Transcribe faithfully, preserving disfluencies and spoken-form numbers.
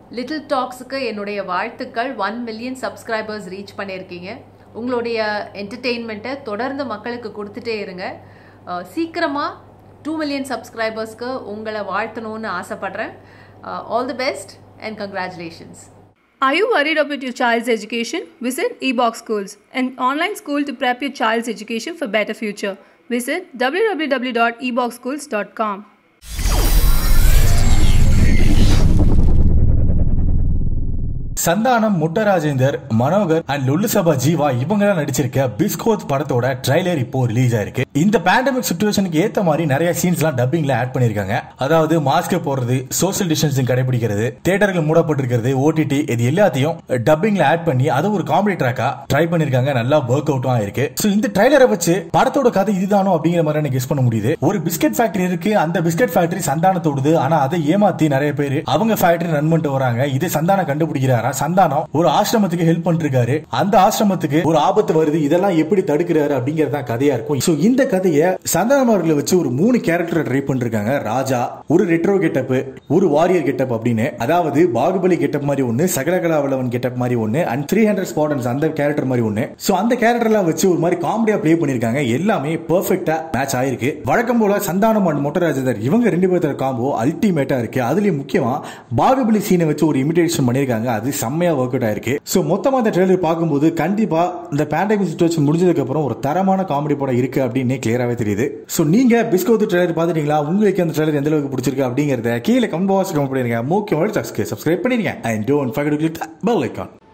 Little டாக்ஸுக்கு என்னுடைய வாழ்த்துக்கள். One million subscribers reach பண்ணியிருக்கீங்க. உங்களுடைய என்டர்டெயின்மெண்ட்டை தொடர்ந்து மக்களுக்கு கொடுத்துட்டே இருங்க. சீக்கிரமாக டூ மில்லியன் சப்ஸ்கிரைபர்ஸ்க்கு உங்களை வாழ்த்தணும்னு ஆசைப்படுறேன். All the best and congratulations. Are you worried about your child's education? Visit eBox Schools, an online school to prep your child's education for better future. Visit w w w dot e box schools dot com. Santhanam, Motta Rajendar, Manohar and Lollu Sabha Jeeva இவங்கெல்லாம் நடிச்சிருக்க பிஸ்கோத் படத்தோட trailer இப்போ release ஆயிருக்கு. இந்த pandemic சிச்சுவேஷனுக்கு ஏத்த மாதிரி நிறைய scenes எல்லாம் டப்பிங்ல ஆட் பண்ணிருக்காங்க. அதாவது மாஸ்க் போடுறது, சோசியல் டிஸ்டன்சிங் கடைபிடிக்கிறது, தியேட்டர்கள் மூடப்பட்டிருக்கிறது, ஓடிடி இது எல்லாத்தையும் டப்பிங்ல ஆட் பண்ணி அதை ஒரு காமெடி ட்ராக்கா ட்ரை பண்ணிருக்காங்க. நல்லா ஒர்க் அவுட்டும் ஆயிருக்கு. சோ இந்த ட்ரைலரை வச்சு படத்தோட கதை இதுதானோ அப்படிங்கிற மாதிரி கெஸ் பண்ண முடியுது. ஒரு பிஸ்கட் ஃபேக்டரி இருக்கு. அந்த பிஸ்கட் ஃபேக்டரி சந்தானத்தோடுது. ஆனா அதை ஏமாத்தி நிறைய பேர் அவங்க ஃபேக்டரி ரன் பண்ணிட்டு வராங்க. இதை சந்தானம் கண்டுபிடிக்கிறாரா? சந்தானம் ஒரு ஆசிரமத்துக்கு ஹெல்ப் பண்ணிருக்காரு. அந்த ஆசிரமத்துக்கு ஒரு ஆபத்து வருது. இதெல்லாம் எப்படி தடுக்கிறாரு அப்படிங்கறத கதையா இருக்கும். சோ இந்த கதையை சந்தானம் அவர்களை வச்சு ஒரு மூணு கேரக்டர் ட்ரை பண்ணிருக்காங்க. ராஜா, ஒரு ரெட்ரோ கெட்டப், ஒரு வாரியர் கெட்டப் அப்படின்னு. அதாவது பாகுபலி கெட்டப் மாதிரி ஒன்னு, சகலகலாவலவன் கெட்டப் மாதிரி ஒன்னு, அண்ட் த்ரீ ஹண்ட்ரட் ஸ்பாடன்ஸ் அந்த கேரக்டர் மாதிரி ஒன்னு. சோ அந்த கேரக்டர்லாம் வச்சு ஒரு மாதிரி காமெடியா பிளே பண்ணிருக்காங்க. எல்லாமே பெர்ஃபெக்ட்டா மேட்ச் ஆயிருக்கு. வழக்கம் போல சந்தானம் அண்ட் முட்டராஜேந்தர் இவங்க ரெண்டு பேர்த்தோட காம்போ அல்டிமேட்டா இருக்கு. அதுலயும் முக்கியமா பாகுபலி சீனை வச்சு ஒரு இமிடேஷன் பண்ணிருக்காங்க. அது செம்மையா ஒர்க் அவுட் ஆயிருக்கு. சோ மொத்தமா இந்த ட்ரெய்லர் பார்க்கும்போது கண்டிப்பா இந்த பேண்டமிக் சிச்சுவேஷன் முடிஞ்சதுக்கு அப்புறம் ஒரு தரமான காமெடி படம் இருக்கு அப்படின்னு கிளியராவே தெரியுது. சோ நீங்க பிஸ்கோத் ட்ரெய்லர் பாத்துட்டீங்களா? உங்களுக்கு அந்த ட்ரெய்லர் எந்த அளவுக்கு பிடிச்சிருக்கு அப்படிங்கறத கீழே கமெண்ட் பாக்ஸ்ல கமெண்ட் பண்ணுங்க. முக்கியமாக சப்ஸ்கிரைப் பண்ணிருங்க and don't forget to click the bell icon.